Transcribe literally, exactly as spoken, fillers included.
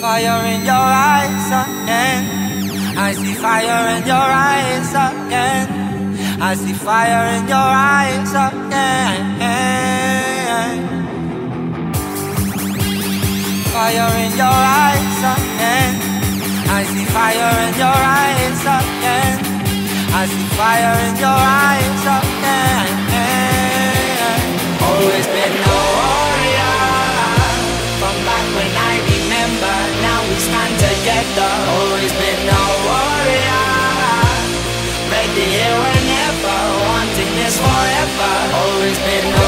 fire in your eyes again. I see fire in your eyes again. I see fire in your eyes again. Fire in your eyes again. I see fire in your eyes again. I see fire in your eyes again. Always been a warrior, from back when I remember. Now we stand together. Always been a warrior, ready here whenever, wanting this forever. Always been a